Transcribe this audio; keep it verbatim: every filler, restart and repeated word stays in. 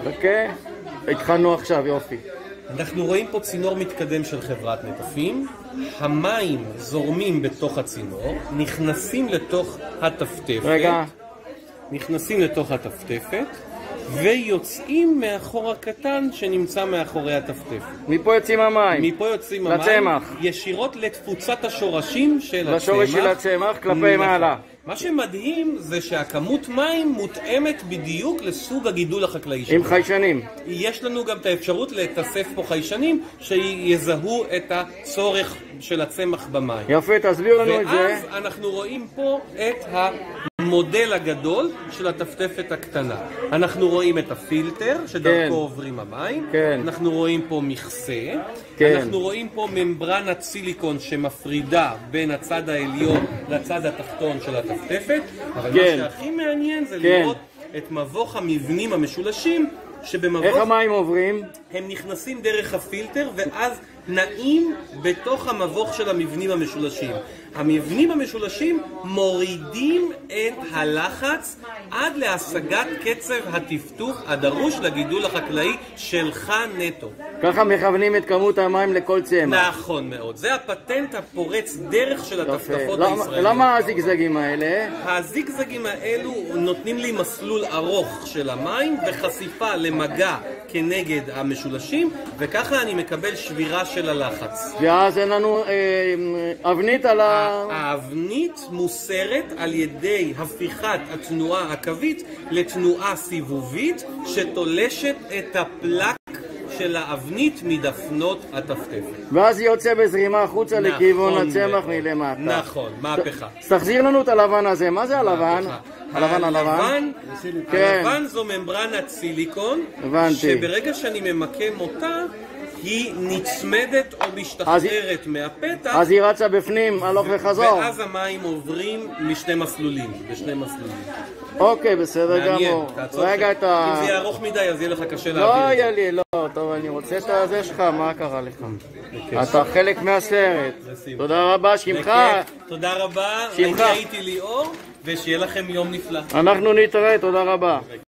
אוקיי, התחלנו עכשיו, יופי. אנחנו רואים פה צינור מתקדם של חברת נטפים. המים זורמים בתוך הצינור, נכנסים לתוך הטפטפת. רגע. נכנסים לתוך הטפטפת, ויוצאים מהחור הקטן שנמצא מאחורי הטפטפת. מפה יוצאים המים. מפה יוצאים המים. לצמח. ישירות לתפוצת השורשים של הצמח. לשורש של הצמח כלפי מעלה. מה שמדהים זה שהכמות מים מותאמת בדיוק לסוג הגידול החקלאי שלנו. עם חיישנים. יש לנו גם את האפשרות לתאסף פה חיישנים שיזהו את הצורך של הצמח במים. יפה, תסביר לנו את זה. ואז אנחנו רואים פה את המודל הגדול של הטפטפת הקטנה. אנחנו רואים את הפילטר שדרכו כן. עוברים המים. כן. אנחנו רואים פה מכסה. כן. אנחנו רואים פה ממברנת סיליקון שמפרידה בין הצד העליון לצד התחתון של הטפטפת. אבל כן. מה שהכי מעניין זה כן. לראות את מבוך המבנים המשולשים שבמבוך... איך המים עוברים? הם נכנסים דרך הפילטר ואז נעים בתוך המבוך של המבנים המשולשים. המבנים המשולשים מורידים את הלחץ עד להשגת קצב הטפטוף הדרוש לגידול החקלאי שלך נטו. ככה מכוונים את כמות המים לכל צמח. נכון מאוד. זה הפטנט הפורץ דרך של הטפטפות למה, הישראליות. למה הזיגזגים האלה? הזיגזגים האלו נותנים לי מסלול ארוך של המים וחשיפה למגע כנגד המשולשים, וככה אני מקבל שבירה של הלחץ. ואז אין לנו אה, אבנית על ה... האבנית מוסרת על ידי הפיכת התנועה הקווית לתנועה סיבובית שתולשת את הפלק של האבנית מדפנות הטפטפת. ואז היא יוצא בזרימה החוצה נכון לכיוון הצמח מאוד. מלמטה. נכון, מהפכה. תחזיר לנו את הלבן הזה, מה זה הלבן? הלבן הלבן? הלבן, כן. הלבן זו ממברנת סיליקון, הבנתי. שברגע שאני ממקם אותה, היא נצמדת או משתחררת מהפתח, אז היא רצה בפנים, הלוך וחזור. ואז המים עוברים משני מסלולים, בשני מסלולים. אוקיי, בסדר מעניין, גמור. תעצור רגע ש- את ה... אם זה יהיה ארוך מדי אז יהיה לך קשה לא להעביר את יהיה זה. לי, לא, טוב, אני רוצה את הזה שלך, מה קרה לך? אתה חלק מהסרט. תודה רבה, שמך. בכיף. תודה רבה, שמך. אני הייתי ליאור, ושיהיה לכם יום נפלא. אנחנו נתראה, תודה רבה.